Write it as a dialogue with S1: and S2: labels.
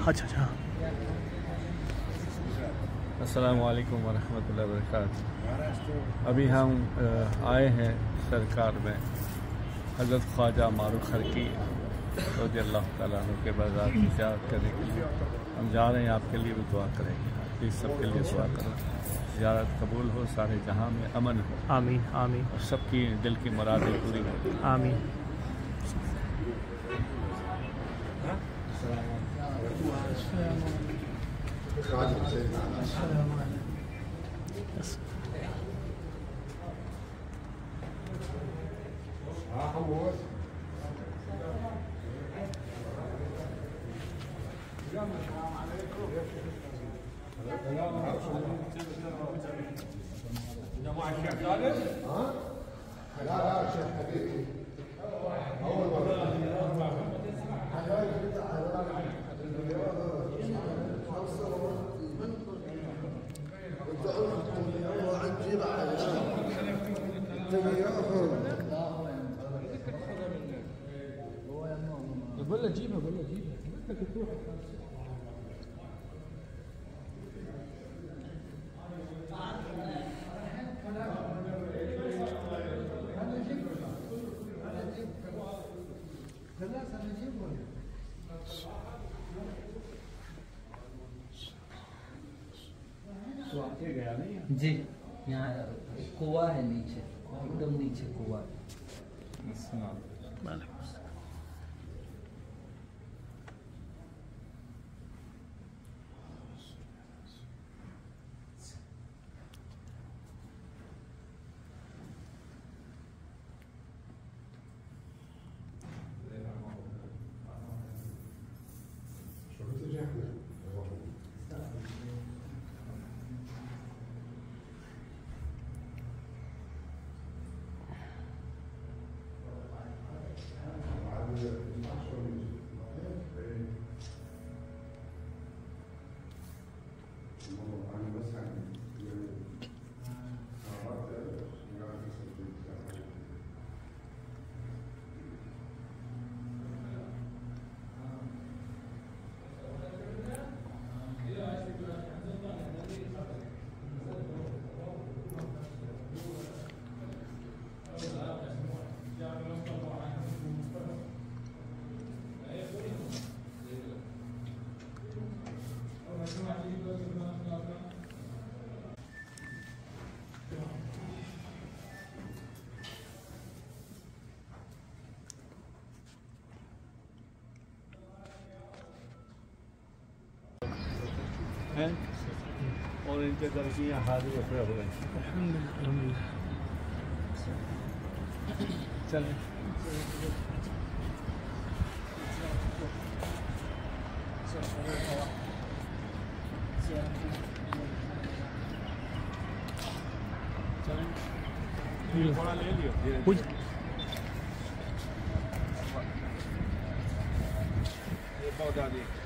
S1: अच्छा अच्छा।
S2: अस्सलामु अलैकुम वरहमतुल्लाहि वबरकातुहू। अभी हम आए हैं सरकार में हज़रत ख्वाजा मारूफ खरकी रज़ियल्लाहु तआला अन्हु के बाज़ार की ज़ियारत करने के लिए हम जा रहे हैं। आपके लिए भी दुआ करेंगे, प्लीज़ सबके लिए दुआ करें, ज़ियारत कबूल हो, सारे जहां में अमन हो।
S1: आमीन आमीन।
S2: और सबकी दिल की मुरादें पूरी हो।
S1: आमीन।
S3: مع الشيخ خالد؟ لا الشيخ حبيبي أول مرة.
S4: بقول له جيبها بدك تروح.
S5: जी यहाँ कुआ है नीचे, एकदम नीचे कुआ है।
S2: हैं और इनके दर्जियाँ हाजिर हुए हुए हैं। चलें थोड़ा ले लियो ये पौधा